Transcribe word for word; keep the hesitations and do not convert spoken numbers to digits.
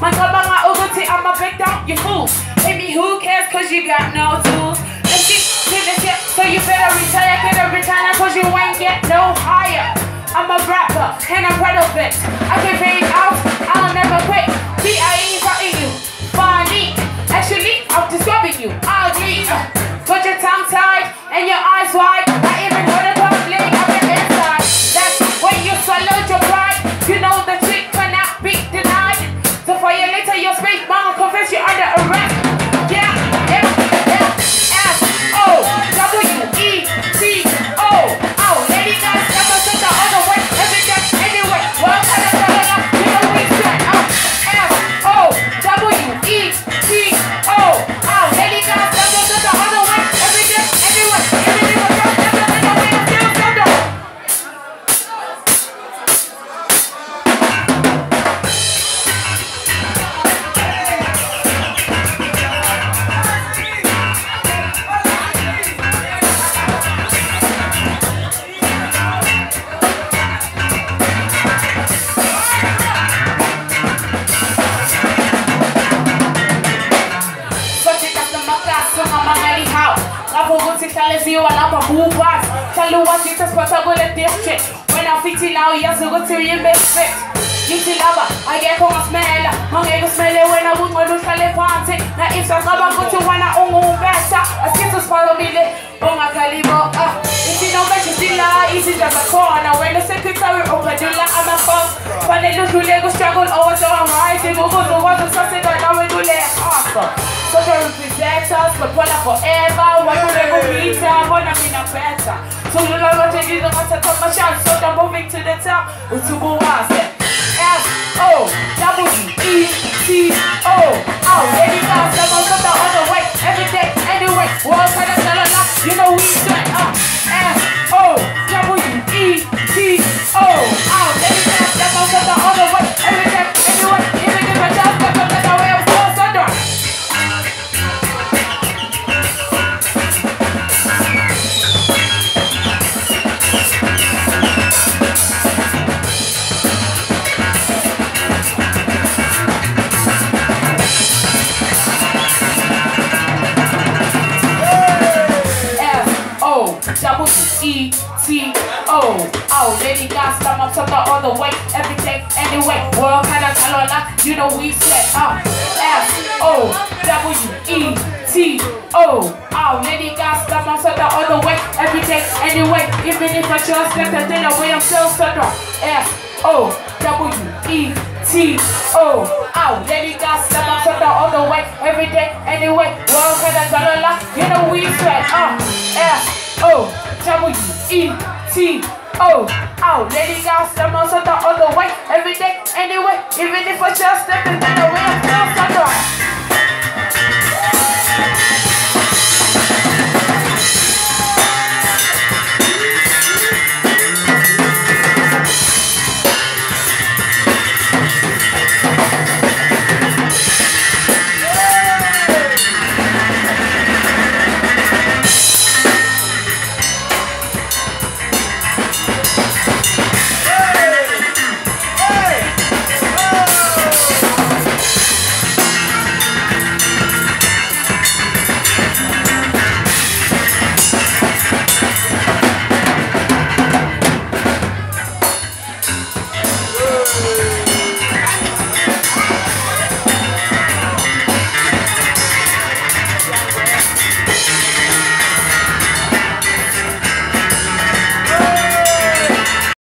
My God, my uguti, I'm a break down your fools. Baby, who cares? Cause you got no tools. Let's get to the tip, so you better retire, get a retire, cause you ain't get no higher. I'm a rapper, and I'm proud of it. I can fade out, I'll never quit. See, I ain't fighting you, funny. Actually, I'm describing you, ugly. Put your tongue tied, and your eyes wide. I even heard a public of the inside. That's when you swallowed your pride. You know the trick cannot be denied. So for you later, your space, mama, confess you're under arrest. Yeah, yeah, yeah. S O W E T O. Oh, lady guys, never took the other way. Every day, anyway. Well, kind of telling us, you know we said. Oh, S O W E T O. Oh, lady guys, never took the other way. Every day, anyway. Everything was just never in the way. I'm still thunder. You a lot of movers. Tell you what it is, but I go let this shit. When I fit it now, you have to go to your best fit. You see lava, I get home and smell. I'm going to smell it when I would go to California. Now if I go to one, I own better. I see to follow me, oh my caliber. If you don't bet, you still lie, easy just a corner. When the secretary open, you like I'm a fuck. But they look to Lego struggle over so I'm rising. We'll go to what the sausage, I know we do that awesome. So they represent us, but one forever. Why would they go meet them? Wanna be no better. So you know what they did, I'm gonna take my shot. So they're moving to the top. What's to go on? S O W E T O. Oh, lady guys, I'm gonna go the other way. Every day, anyway. World kind of tell a lot. You know we say, uh, S O W E T O. Oh, lady guys, I'm gonna go the other way. Every day, anyway. Even if I just got the better way of course under. W E T O. Oh, lady guys, come up to the other way. Every day, anyway. World kind of tell a lot. You know we said, uh, S O W E T O. Oh, lady guys, come up to the other way. Every day, anyway. Even if I just left the dinner way, I'm still stuck. S O W E T O. Oh, lady guys, come up to the other way. Every day, anyway. World kind of tell a lot. You know we said, uh, S O W E T O. Oh, lady guys, I'm also the other way. Every day, anyway. Even if I just step in the way, I'm still stuck.